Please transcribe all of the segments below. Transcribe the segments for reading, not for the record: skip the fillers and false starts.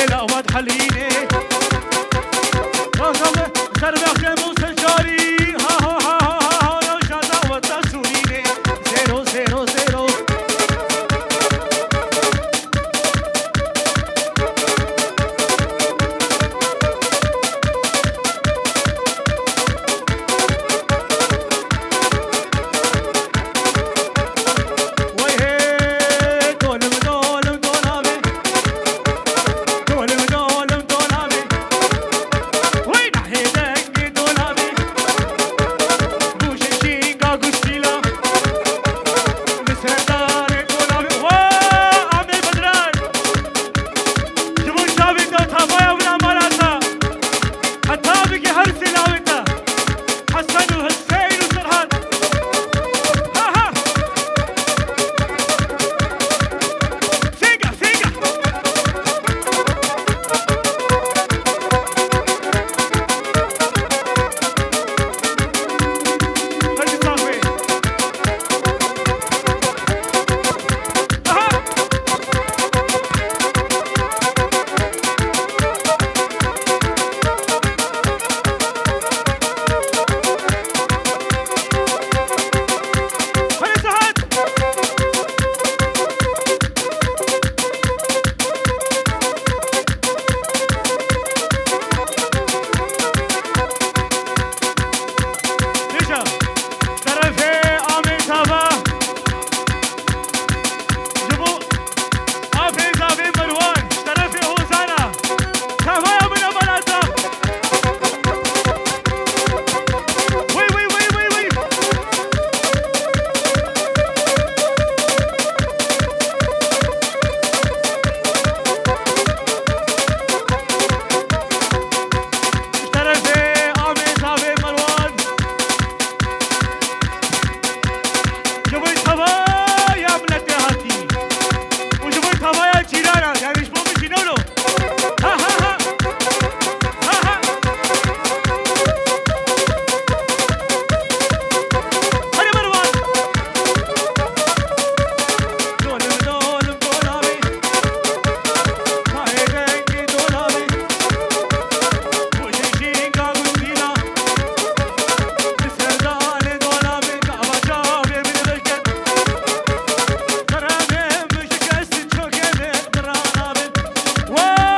Whoa!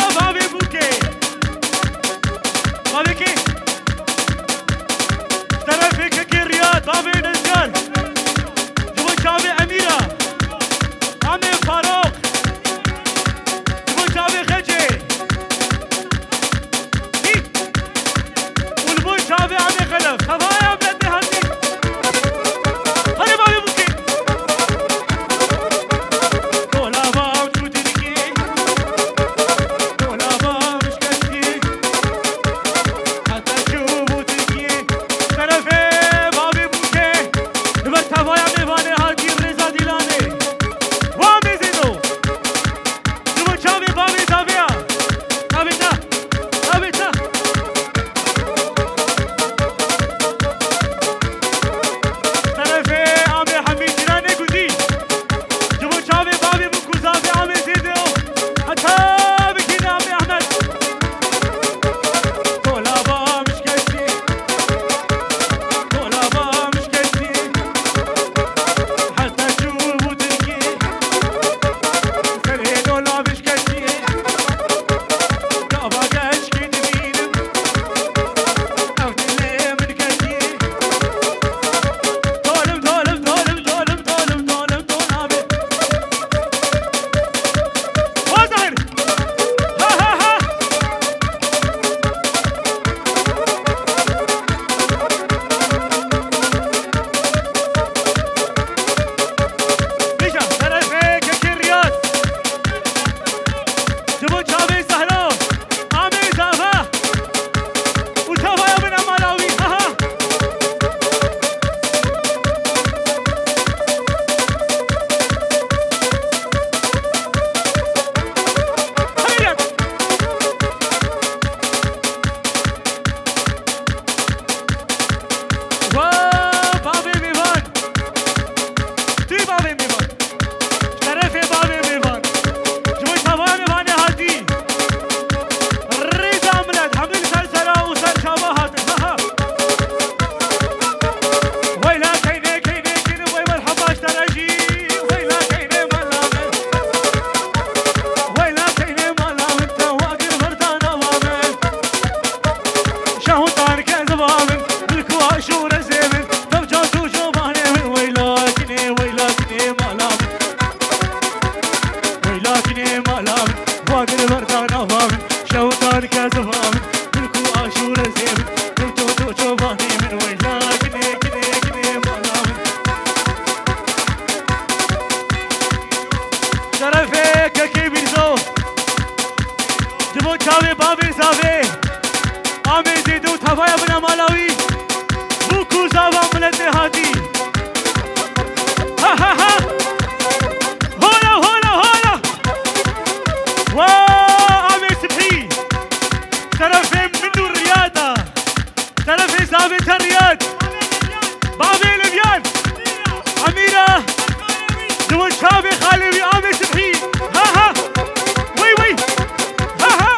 نافام شوطان كازفام ملكو عاشور زين تو شوفاني من وجلا كني مولام شرفك كبير زو جبو چاوي بابي زاوي آمي زيدو تفايا بنا مالاوي بوكو زاوا ملت هادي ها ها ها هولا وآمي سبحي طرفين منو الرياضة طرفين ثابت الرياض بابي لبيان أميرة دون شابي خالوي آمي سبحي ها وي ها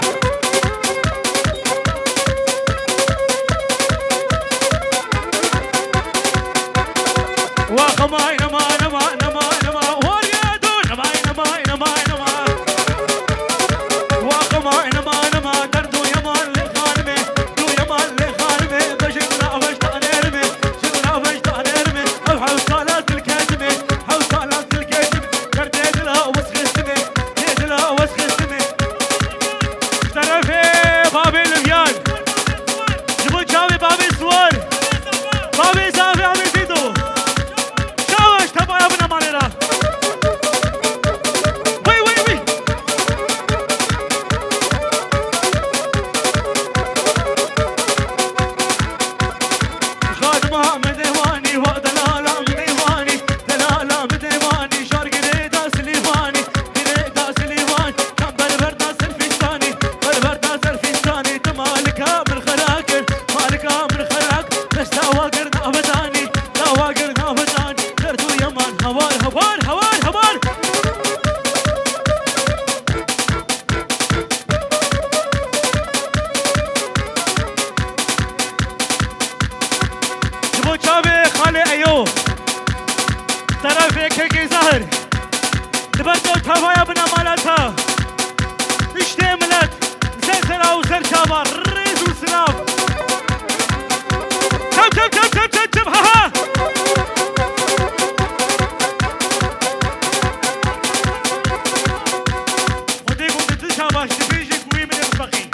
وخماي نما وريادو نما وخماي نما دردو يمان لخانمي دو يمان لخانمي بشكنا أفشت أنيرمي شكنا أفشت أنيرمي أو حوصالات الكاتمي كرديد لها وسخستمي طرفي بابي لبيان جبو جاوي بابي سوار بابي زافي عمي زيدو شاوش تبا يا ابن مانيرا وي خادمها مديواني ودلالا مديواني شارق ريدا سليفاني كم بربردا سلفستاني تمالكها من خراكر نشتا واقرنا أبداني دردو يمان هوار جبو چاوي خالي أيوب طرفي كيكي زهر دبردو تفايا بنا مالتها اشتي ملت زلزلة وزر شابار ريز وسلاف تب ها ودي قلت تشاباش تبيجي قوي من المبقي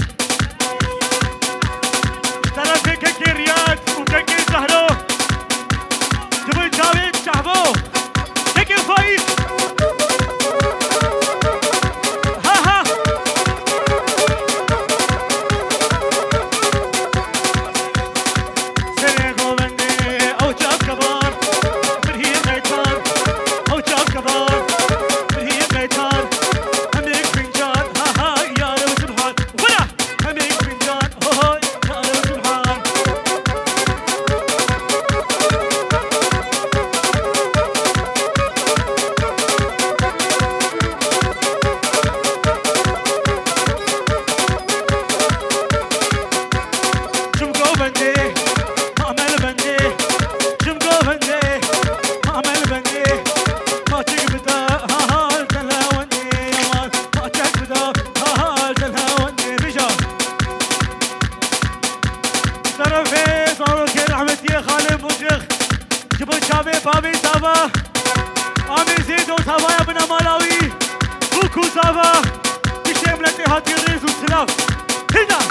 طرفي كيكي رياض وكيكي زهرو جبو جاوي شعبو كيكي فايز ها سريغو بندي او جاب كبار برهي غيتان او جاب كبار برهي غيتان هميك فنجان ها يا رب سبحان ولا هميك فنجان يا رب سبحان جمقو بندي عمل بندي جمقو بندي عمل بندي ما تقبدا ها دلهوني يمان ما تقبدا ها دلهوني بجا طرفي صاروخ رحمتي خالي بوجخ جبو شابي بابي سابا آمي زيدو سابا يا بنا مالاوي بوكو سابا تشملتي هاتي ريز وسلاف هنا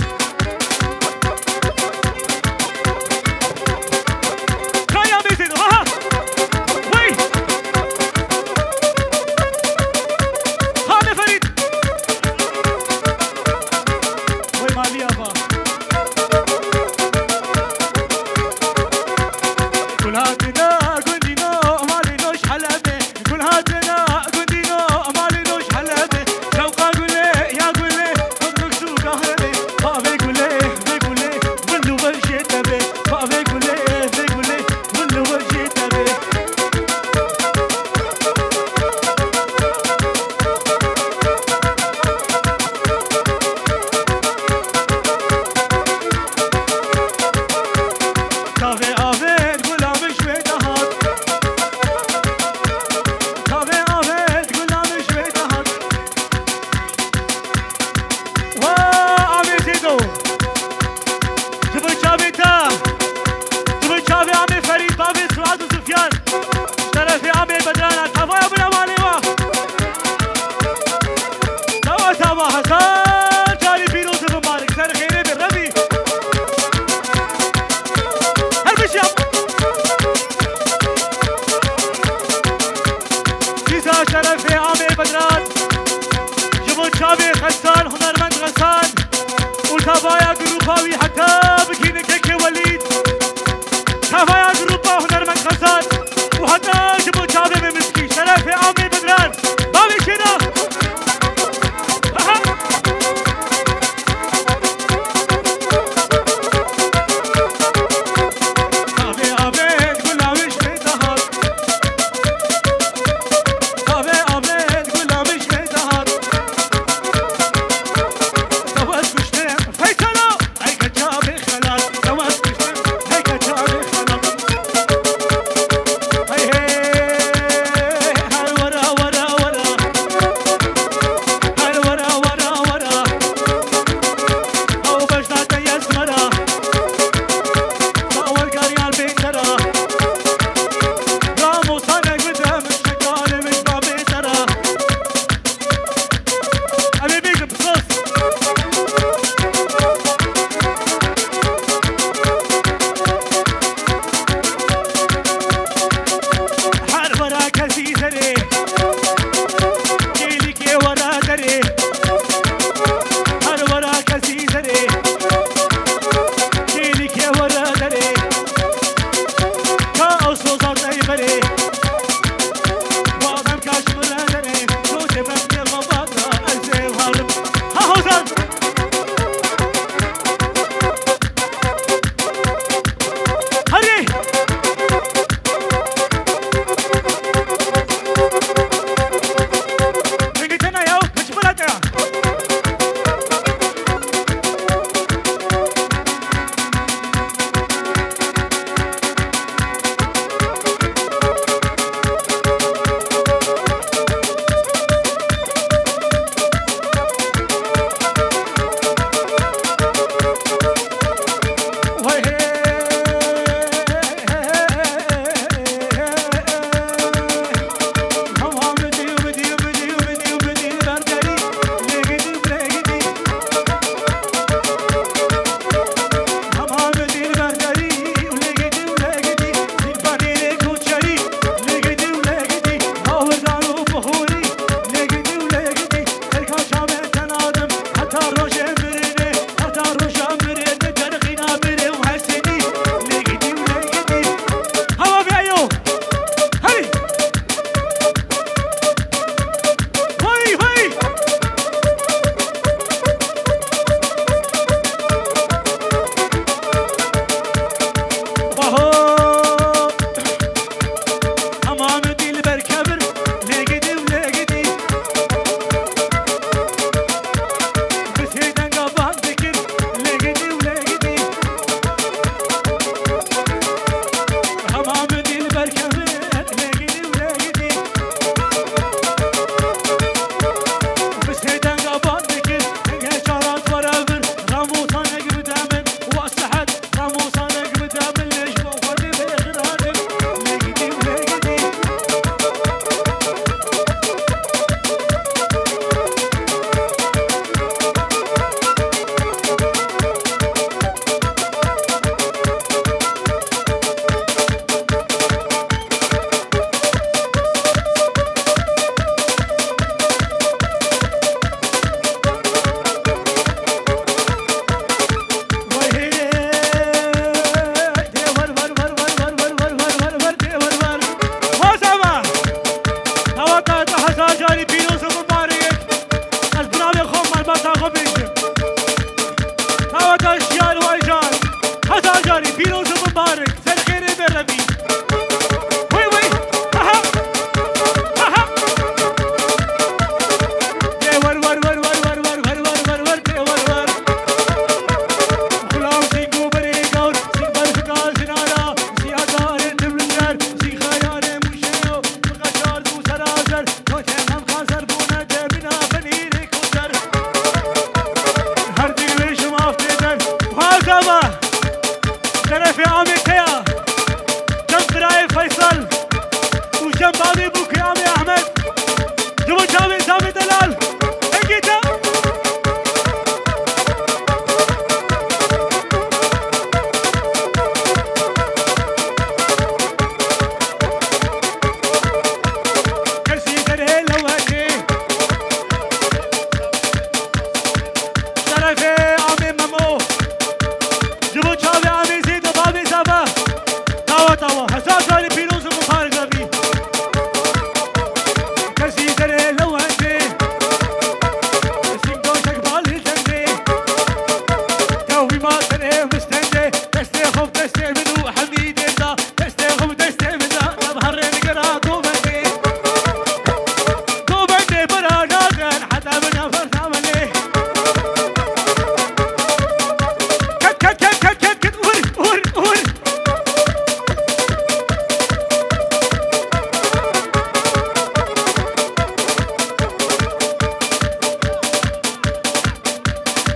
تابايا قروباوي حتى بكينك هيك وليد تابايا قروبا هنر من خزان وحتى جبو جابي من مسكي شرف عامي بدران باوي شنا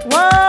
وای